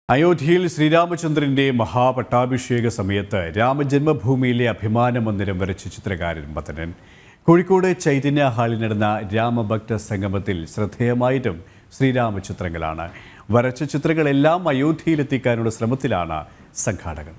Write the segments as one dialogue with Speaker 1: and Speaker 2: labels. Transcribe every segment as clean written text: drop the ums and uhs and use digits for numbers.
Speaker 1: അയോധ്യയിൽ ശ്രീരാമചന്ദ്രന്റെ മഹാപട്ടാഭിഷേക സമയത്ത് രാമജന്മഭൂമിയിലെ അഭിമാന മന്ദിരം വരച്ച ചിത്രകാരൻ മദനൻ കോഴിക്കോട് ചൈതന്യ ഹാളിൽ നടന്ന രാമഭക്ത സംഗമത്തിൽ ശ്രദ്ധേയമായിട്ടും ശ്രീരാമചിത്രങ്ങളാണ്. വരച്ച ചിത്രങ്ങളെല്ലാം അയോധ്യയിലെത്തിക്കാനുള്ള ശ്രമത്തിലാണ് സംഘാടകർ.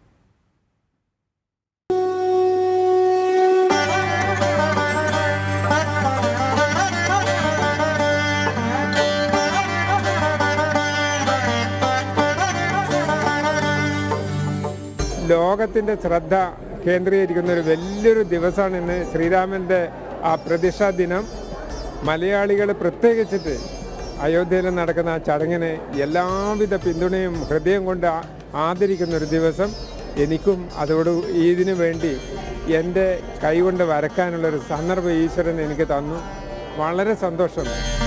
Speaker 2: ലോകത്തിൻ്റെ ശ്രദ്ധ കേന്ദ്രീകരിക്കുന്ന ഒരു വലിയൊരു ദിവസമാണ് ഇന്ന് ശ്രീരാമൻ്റെ ആ പ്രതിഷ്ഠാ ദിനം. മലയാളികൾ പ്രത്യേകിച്ചിട്ട് അയോധ്യയിൽ നടക്കുന്ന ആ ചടങ്ങിനെ എല്ലാവിധ പിന്തുണയും ഹൃദയം കൊണ്ട് ആദരിക്കുന്നൊരു ദിവസം. എനിക്കും അതോട് ഇതിനു വേണ്ടി എൻ്റെ കൈകൊണ്ട് വരക്കാനുള്ളൊരു സന്ദർഭം ഈശ്വരൻ എനിക്ക് തന്നു. വളരെ സന്തോഷം.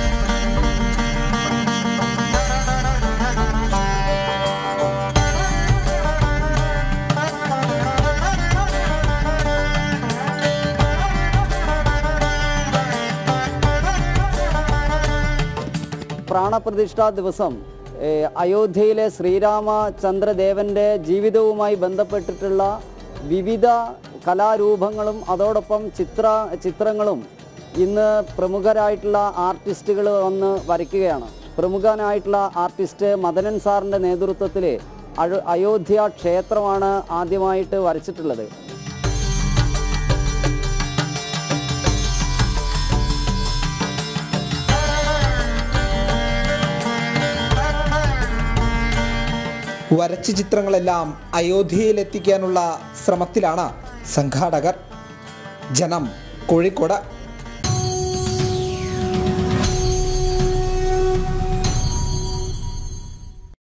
Speaker 3: പ്രാണപ്രതിഷ്ഠാ ദിവസം അയോധ്യയിലെ ശ്രീരാമചന്ദ്രദേവൻ്റെ ജീവിതവുമായി ബന്ധപ്പെട്ടിട്ടുള്ള വിവിധ കലാരൂപങ്ങളും അതോടൊപ്പം ചിത്രങ്ങളും ഇന്ന് പ്രമുഖരായിട്ടുള്ള ആർട്ടിസ്റ്റുകൾ വന്ന് വരയ്ക്കുകയാണ്. പ്രമുഖനായിട്ടുള്ള ആർട്ടിസ്റ്റ് മദനൻ സാറിൻ്റെ നേതൃത്വത്തിൽ അയോധ്യ ക്ഷേത്രമാണ് ആദ്യമായിട്ട് വരച്ചിട്ടുള്ളത്.
Speaker 4: വരച്ച ചിത്രങ്ങളെല്ലാം അയോധ്യയിലെത്തിക്കാനുള്ള ശ്രമത്തിലാണ് സംഘാടകർ. ജനം, കോഴിക്കോട്.